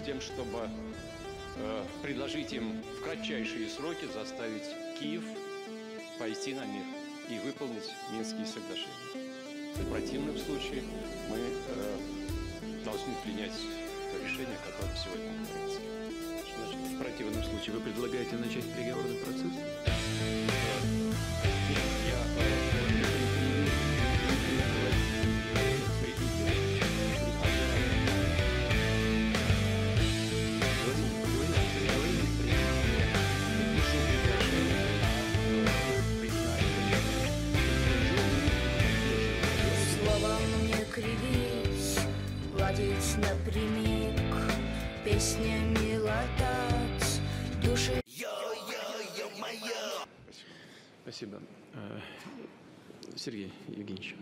тем, чтобы предложить им в кратчайшие сроки заставить Киев пойти на мир и выполнить Минские соглашения. В противном случае мы должны принять то решение, о котором сегодня говорится. Значит, в противном случае вы предлагаете начать переговорный процесс? Ладить напрямик, песнями латать души. Спасибо. Сергей Евгеньевич.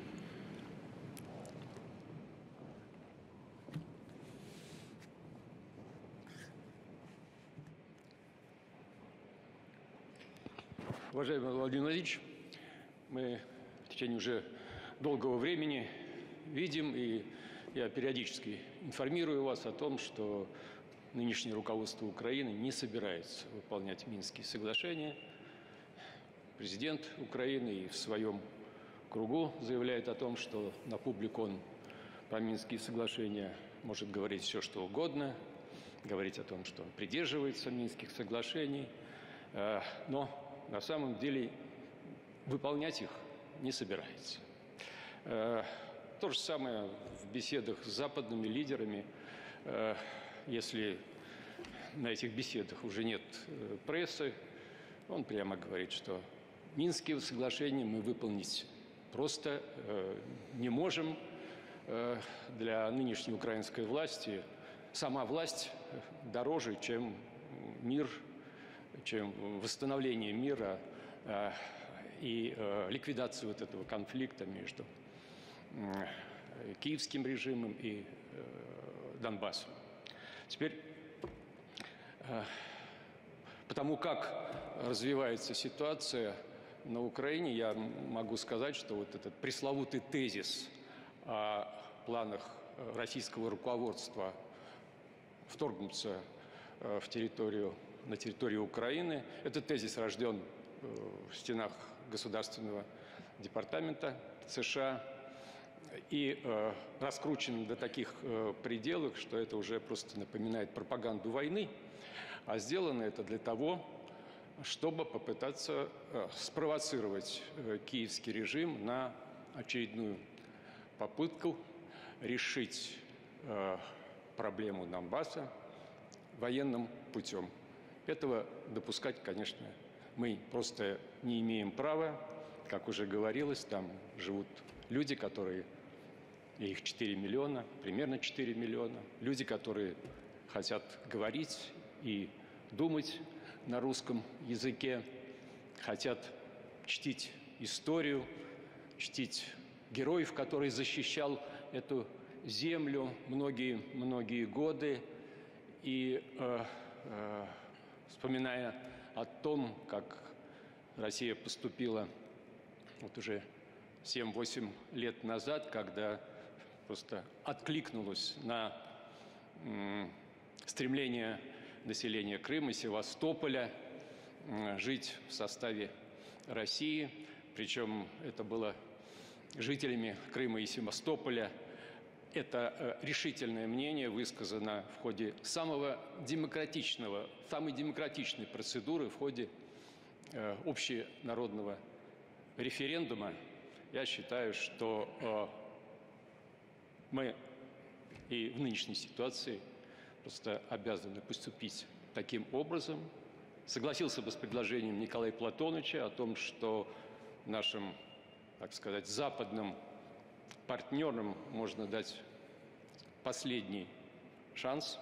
Уважаемый Владимир Владимирович, мы в течение уже долгого времени видим, и я периодически информирую вас о том, что нынешнее руководство Украины не собирается выполнять Минские соглашения. Президент Украины и в своем кругу заявляет о том, что на публику он про Минские соглашения может говорить все, что угодно, говорить о том, что он придерживается Минских соглашений, но на самом деле выполнять их не собирается. То же самое в беседах с западными лидерами. Если на этих беседах уже нет прессы, он прямо говорит, что Минские соглашения мы выполнить просто не можем. Для нынешней украинской власти сама власть дороже, чем мир, чем восстановление мира и ликвидация вот этого конфликта между киевским режимом и Донбассом. Теперь, потому как развивается ситуация на Украине, я могу сказать, что вот этот пресловутый тезис о планах российского руководства вторгнуться на территорию Украины, этот тезис рожден в стенах Государственного департамента США и раскручен до таких пределов, что это уже просто напоминает пропаганду войны, а сделано это для того, чтобы попытаться спровоцировать киевский режим на очередную попытку решить проблему Донбасса военным путем. Этого допускать, конечно, мы просто не имеем права. Как уже говорилось, там живут люди, которые, их 4 миллиона, примерно 4 миллиона, люди, которые хотят говорить и думать на русском языке, хотят чтить историю, чтить героев, который защищал эту землю многие годы, и вспоминая о том, как Россия поступила вот уже 7-8 лет назад, когда просто откликнулась на стремление населения Крыма, Севастополя жить в составе России. Причем это было жителями Крыма и Севастополя. Это решительное мнение высказано в ходе самой демократичной процедуры, в ходе общенародного референдума. Я считаю, что мы и в нынешней ситуации просто обязаны поступить таким образом. Согласился бы с предложением Николая Платоновича о том, что нашим, так сказать, западным партнерам можно дать последний шанс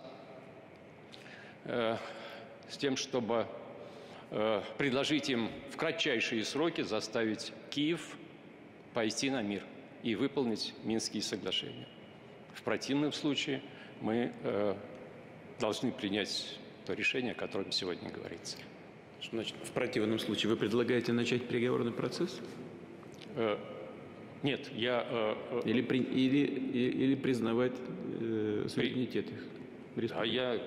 с тем, чтобы предложить им в кратчайшие сроки заставить Киев пойти на мир и выполнить Минские соглашения. В противном случае мы должны принять то решение, о котором сегодня говорится. Значит, в противном случае вы предлагаете начать переговорный процесс? Нет, я... Или признавать суверенитет их? А я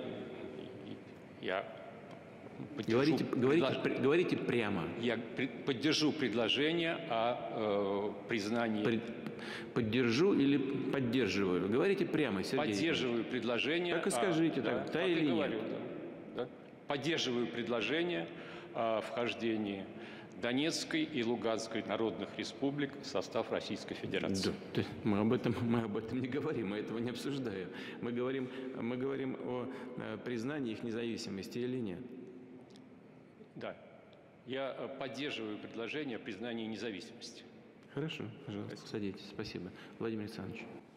поддержу Говорите прямо. Я поддержу предложение о признании. Поддержу или поддерживаю? Говорите прямо, Сергей. Поддерживаю предложение. Так и скажите, да или нет. Говорю, да. Поддерживаю предложение о вхождении Донецкой и Луганской народных республик в состав Российской Федерации. Да, мы об этом не говорим, мы этого не обсуждаем. Мы говорим о признании их независимости или нет. Да, я поддерживаю предложение о признании независимости. Хорошо, пожалуйста, садитесь. Спасибо. Владимир Александрович.